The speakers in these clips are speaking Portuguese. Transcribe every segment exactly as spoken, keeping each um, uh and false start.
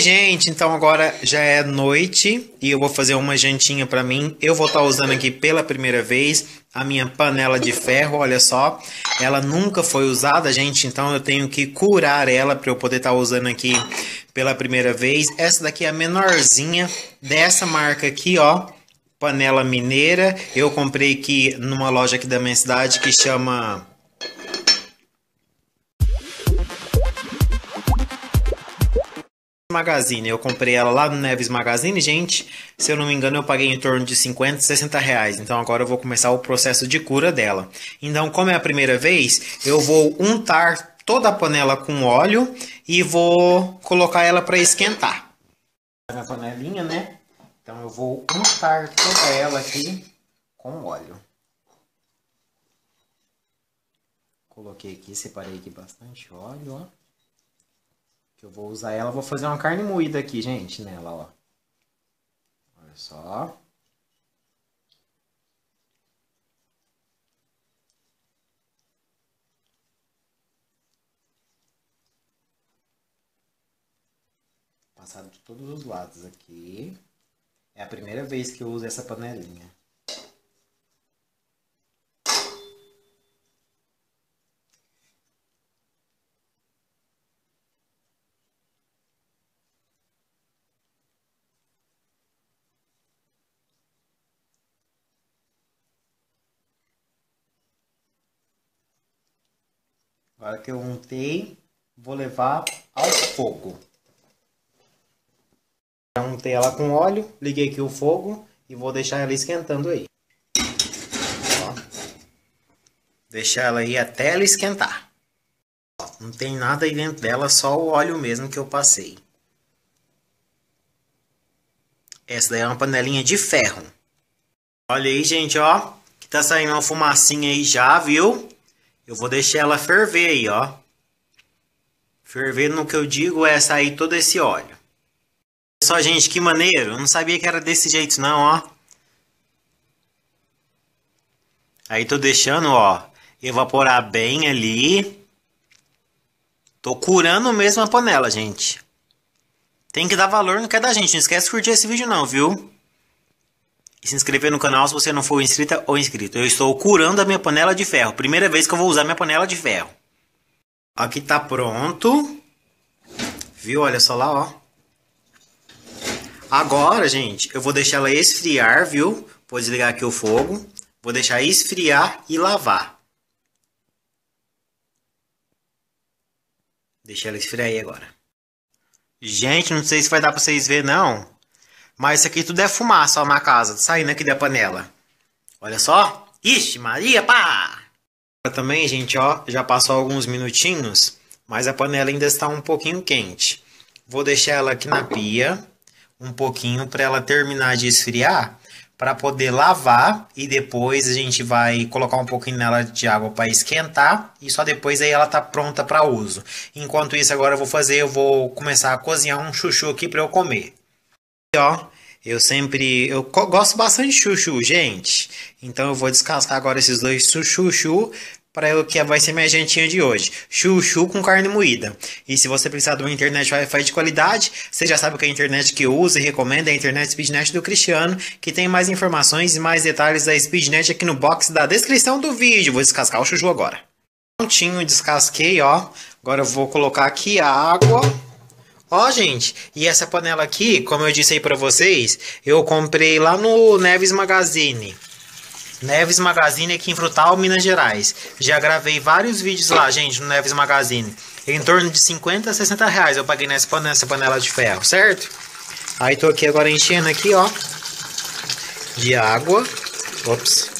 gente, então agora já é noite e eu vou fazer uma jantinha pra mim. Eu vou estar usando aqui pela primeira vez a minha panela de ferro, olha só. Ela nunca foi usada, gente, então eu tenho que curar ela para eu poder estar usando aqui pela primeira vez. Essa daqui é a menorzinha dessa marca aqui, ó. Panela mineira. Eu comprei aqui numa loja aqui da minha cidade que chama... Magazine, eu comprei ela lá no Neves Magazine, gente, se eu não me engano eu paguei em torno de cinquenta, sessenta reais, então agora eu vou começar o processo de cura dela. Então, como é a primeira vez, eu vou untar toda a panela com óleo e vou colocar ela para esquentar. A panelinha, né? Então eu vou untar toda ela aqui com óleo. Coloquei aqui, separei aqui bastante óleo, ó. Que eu vou usar ela, vou fazer uma carne moída aqui, gente, nela, ó. Olha só. Passado de todos os lados aqui. É a primeira vez que eu uso essa panelinha. Agora que eu untei, vou levar ao fogo. Já untei ela com óleo, liguei aqui o fogo e vou deixar ela esquentando aí. Ó. Deixar ela aí até ela esquentar. Ó, não tem nada aí dentro dela, só o óleo mesmo que eu passei. Essa daí é uma panelinha de ferro. Olha aí, gente, ó, que tá saindo uma fumacinha aí já, viu? Eu vou deixar ela ferver aí, ó. Ferver no que eu digo é sair todo esse óleo. Olha só, gente, que maneiro. Eu não sabia que era desse jeito não, ó. Aí tô deixando, ó, evaporar bem ali. Tô curando mesmo a panela, gente. Tem que dar valor no que é da gente. Não esquece de curtir esse vídeo não, viu? E se inscrever no canal se você não for inscrita ou inscrito. Eu estou curando a minha panela de ferro. Primeira vez que eu vou usar minha panela de ferro. Aqui tá pronto. Viu? Olha só lá, ó. Agora, gente, eu vou deixar ela esfriar, viu? Vou desligar aqui o fogo. Vou deixar esfriar e lavar. Deixa ela esfriar aí agora. Gente, não sei se vai dar pra vocês verem, não. Mas isso aqui tudo é fumaça, ó, na casa, saindo aqui da panela. Olha só. Ixi, Maria, pá! Também, gente, ó, já passou alguns minutinhos, mas a panela ainda está um pouquinho quente. Vou deixar ela aqui na pia, um pouquinho, para ela terminar de esfriar, para poder lavar. E depois a gente vai colocar um pouquinho nela de água para esquentar. E só depois aí ela tá pronta para uso. Enquanto isso, agora eu vou fazer, eu vou começar a cozinhar um chuchu aqui para eu comer. Ó, eu sempre, eu gosto bastante de chuchu, gente. Então eu vou descascar agora esses dois chuchu para eu que vai ser minha jantinha de hoje. Chuchu com carne moída. E se você precisar de uma internet Wi-Fi de qualidade, você já sabe que a internet que eu uso e recomendo é a internet Speednet do Cristiano, que tem mais informações e mais detalhes da Speednet aqui no box da descrição do vídeo. Vou descascar o chuchu agora. Prontinho, descasquei, ó. Agora eu vou colocar aqui a água. Ó, gente, e essa panela aqui, como eu disse aí pra vocês, eu comprei lá no Neves Magazine. Neves Magazine aqui em Frutal, Minas Gerais. Já gravei vários vídeos lá, gente, no Neves Magazine. Em torno de cinquenta, sessenta reais eu paguei nessa panela, nessa panela de ferro, certo? Aí tô aqui agora enchendo aqui, ó, de água. Ops.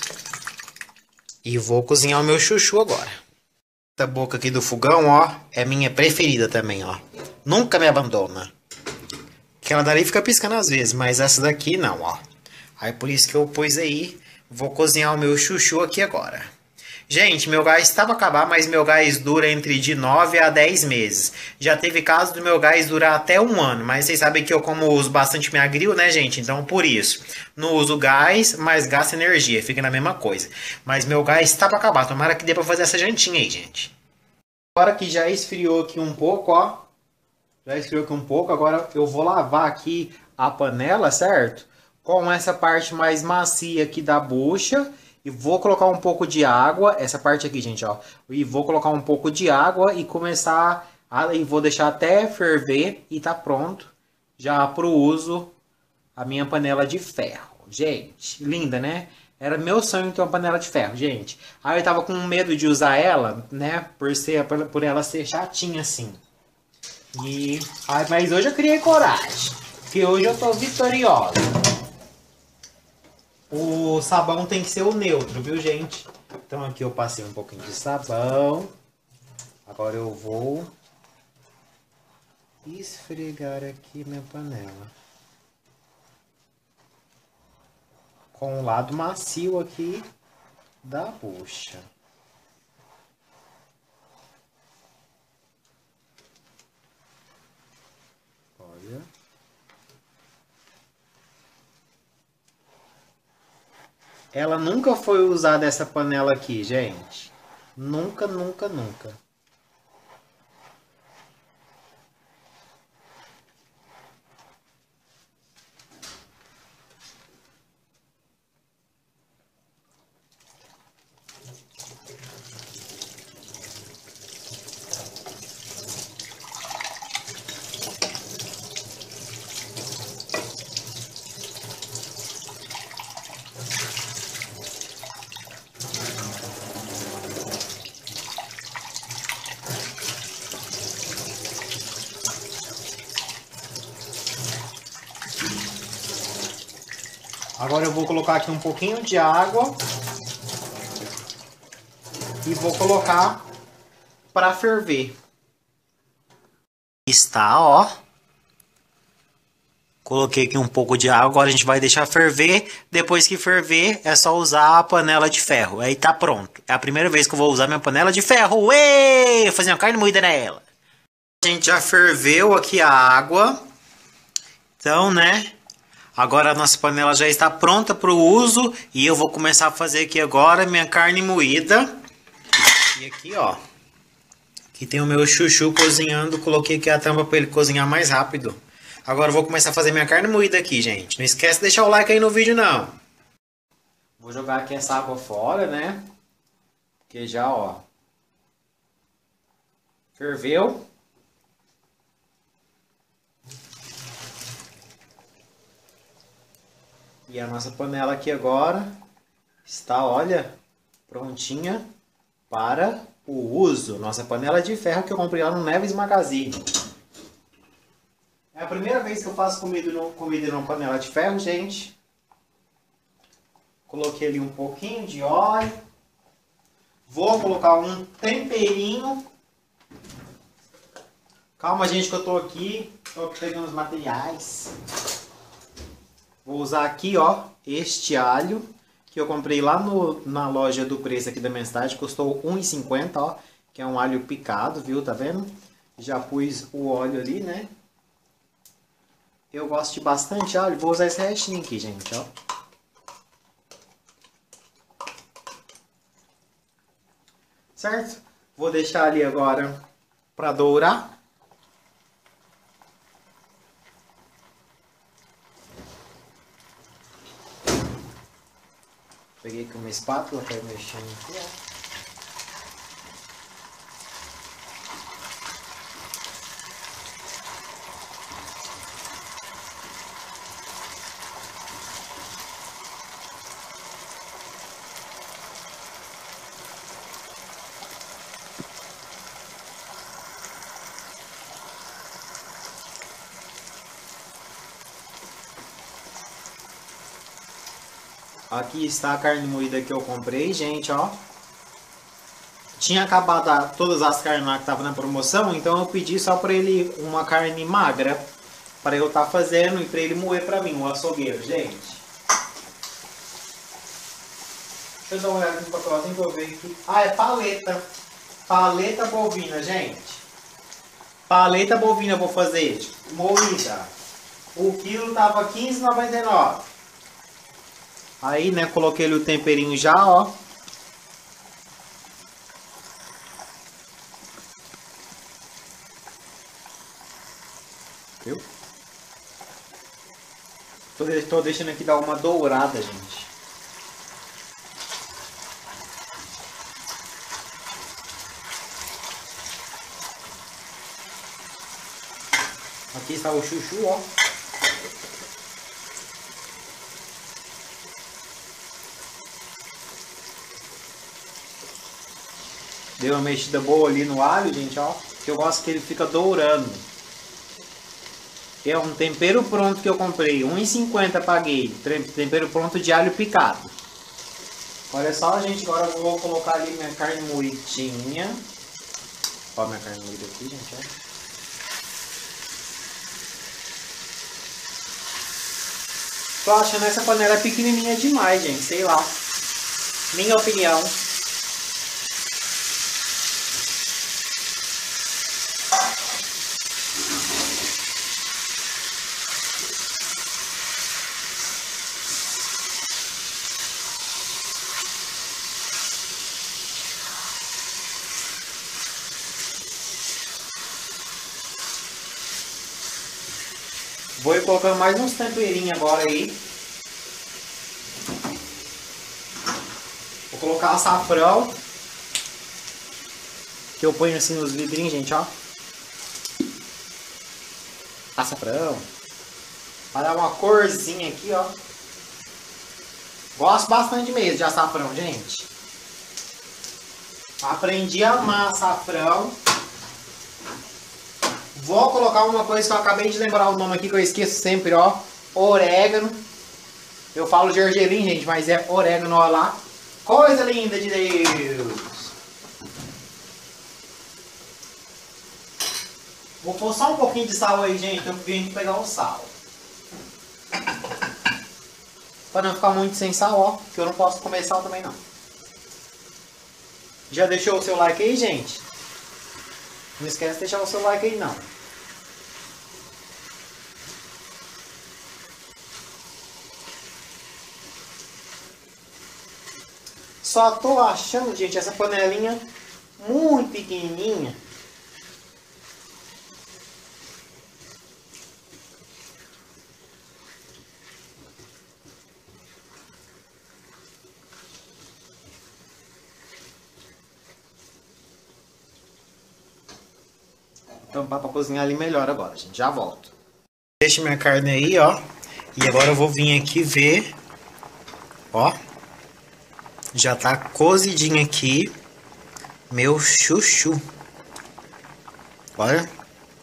E vou cozinhar o meu chuchu agora. Essa boca aqui do fogão, ó, é minha preferida também, ó. Nunca me abandona. Aquela dali fica piscando às vezes, mas essa daqui não, ó. Aí por isso que eu pus aí. Vou cozinhar o meu chuchu aqui agora. Gente, meu gás estava a acabar, mas meu gás dura entre de nove a dez meses. Já teve caso do meu gás durar até um ano, mas vocês sabem que eu como uso bastante minha grill, né, gente? Então por isso, não uso gás, mas gasto energia, fica na mesma coisa. Mas meu gás está para acabar, tomara que dê para fazer essa jantinha aí, gente. Agora que já esfriou aqui um pouco, ó. Já esfriou aqui um pouco, agora eu vou lavar aqui a panela, certo? Com essa parte mais macia aqui da bucha. E vou colocar um pouco de água, essa parte aqui, gente, ó. E vou colocar um pouco de água e começar, a, e vou deixar até ferver e tá pronto já pro uso a minha panela de ferro. Gente, linda, né? Era meu sonho ter uma panela de ferro, gente. Aí eu tava com medo de usar ela, né? Por, ser, por ela ser chatinha assim. E, ai, mas hoje eu criei coragem. Que hoje eu tô vitoriosa. O sabão tem que ser o neutro, viu, gente? Então aqui eu passei um pouquinho de sabão. Agora eu vou esfregar aqui minha panela. Com o lado macio aqui da bucha. Olha. Ela nunca foi usada essa panela aqui, gente. Nunca, nunca, nunca. Agora eu vou colocar aqui um pouquinho de água e vou colocar para ferver. Está, ó. Coloquei aqui um pouco de água, agora a gente vai deixar ferver. Depois que ferver, é só usar a panela de ferro. Aí tá pronto. É a primeira vez que eu vou usar minha panela de ferro. Uê! Vou fazer uma carne moída nela. A gente já ferveu aqui a água. Então, né? Agora a nossa panela já está pronta para o uso. E eu vou começar a fazer aqui agora minha carne moída. E aqui, ó. Aqui tem o meu chuchu cozinhando. Coloquei aqui a tampa para ele cozinhar mais rápido. Agora eu vou começar a fazer minha carne moída aqui, gente. Não esquece de deixar o like aí no vídeo, não. Vou jogar aqui essa água fora, né? Porque já, ó. Ferveu. E a nossa panela aqui agora está, olha, prontinha para o uso. Nossa panela de ferro que eu comprei lá no Neves Magazine. É a primeira vez que eu faço comida, no, comida numa panela de ferro, gente. Coloquei ali um pouquinho de óleo. Vou colocar um temperinho. Calma, gente, que eu tô aqui. Tô pegando os materiais. Vou usar aqui, ó, este alho. Que eu comprei lá no, na loja do Preço aqui da minha cidade. Custou um real e cinquenta, ó. Que é um alho picado, viu? Tá vendo? Já pus o óleo ali, né? Eu gosto de bastante alho. Vou usar esse restinho aqui, gente, ó. Certo? Vou deixar ali agora para dourar. Peguei aqui uma espátula para ir mexendo aqui, ó. Aqui está a carne moída que eu comprei, gente, ó. Tinha acabado a, todas as carnes lá que estavam na promoção, então eu pedi só para ele uma carne magra. Para eu estar tá fazendo e para ele moer para mim, o açougueiro, gente. Deixa eu dar uma olhada aqui no papelzinho para eu ver aqui. Ah, é paleta. Paleta bovina, gente. Paleta bovina eu vou fazer, moída. O quilo tava quinze reais e noventa e nove centavos. Aí, né, coloquei ali o temperinho já, ó. Viu? Tô, tô deixando aqui dar uma dourada, gente. Aqui está o chuchu, ó. Deu uma mexida boa ali no alho, gente, ó. Que eu gosto que ele fica dourando. É um tempero pronto que eu comprei. um real e cinquenta paguei. Tempero pronto de alho picado. Olha só, gente. Agora eu vou colocar ali minha carne moidinha. Ó minha carne moída aqui, gente, ó. Tô achando essa panela pequenininha demais, gente. Sei lá. Minha opinião. Vou ir colocando mais uns temperinhos agora aí. Vou colocar açafrão. Que eu ponho assim nos vidrinhos, gente, ó. Açafrão. Para dar uma corzinha aqui, ó. Gosto bastante mesmo de açafrão, gente. Aprendi a amar açafrão. Vou colocar uma coisa que eu acabei de lembrar o nome aqui, que eu esqueço sempre, ó. Orégano. Eu falo gergelim, gente, mas é orégano, ó lá. Coisa linda de Deus. Vou pôr só um pouquinho de sal aí, gente, eu vim pegar o sal. Pra não ficar muito sem sal, ó. Que eu não posso comer sal também, não. Já deixou o seu like aí, gente? Não esquece de deixar o seu like aí, não. Só tô achando, gente, essa panelinha muito pequenininha. Tampar pra cozinhar ali melhor agora, gente. Já volto. Deixa minha carne aí, ó. E agora eu vou vir aqui ver. Ó. Já tá cozidinho aqui. Meu chuchu. Olha.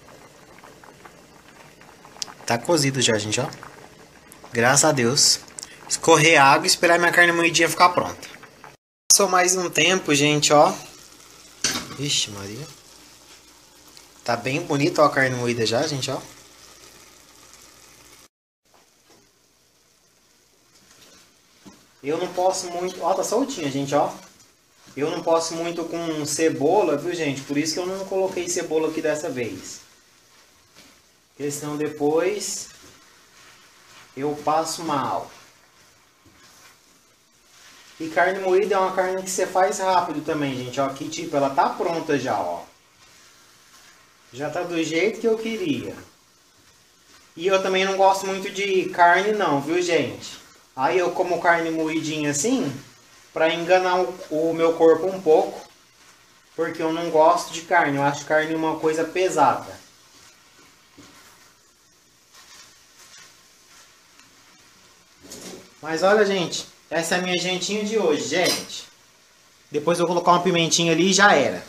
Tá cozido já, gente, ó. Graças a Deus. Escorrer água e esperar minha carne moidinha ficar pronta. Passou mais um tempo, gente, ó. Vixe, Maria. Tá bem bonita, ó, a carne moída já, gente, ó. Eu não posso muito... Ó, tá soltinha, gente, ó. Eu não posso muito com cebola, viu, gente? Por isso que eu não coloquei cebola aqui dessa vez. Porque senão depois eu passo mal. E carne moída é uma carne que você faz rápido também, gente, ó. Aqui, tipo, ela tá pronta já, ó. Já tá do jeito que eu queria. E eu também não gosto muito de carne não, viu, gente? Aí eu como carne moidinha assim, pra enganar o, o meu corpo um pouco. Porque eu não gosto de carne, eu acho carne uma coisa pesada. Mas olha, gente, essa é a minha jantinha de hoje, gente. Depois eu vou colocar uma pimentinha ali e já era.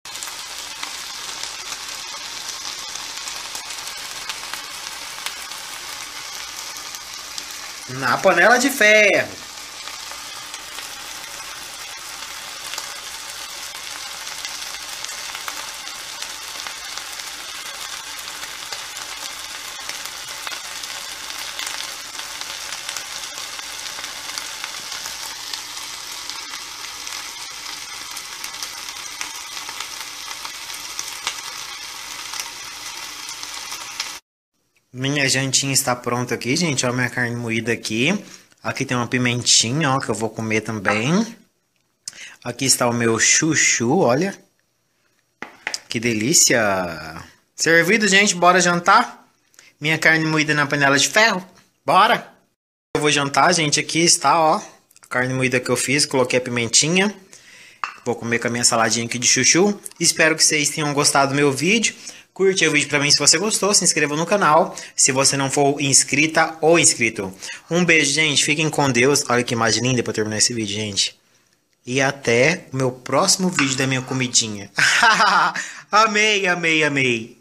Na panela de ferro. Minha jantinha está pronta aqui, gente. Ó, minha carne moída aqui. Aqui tem uma pimentinha, ó, que eu vou comer também. Aqui está o meu chuchu, olha. Que delícia. Servido, gente. Bora jantar? Minha carne moída na panela de ferro. Bora! Eu vou jantar, gente. Aqui está, ó. A carne moída que eu fiz. Coloquei a pimentinha. Vou comer com a minha saladinha aqui de chuchu. Espero que vocês tenham gostado do meu vídeo. Curte o vídeo pra mim se você gostou. Se inscreva no canal. Se você não for inscrita ou inscrito. Um beijo, gente. Fiquem com Deus. Olha que imagem linda pra terminar esse vídeo, gente. E até o meu próximo vídeo da minha comidinha. Amei, amei, amei.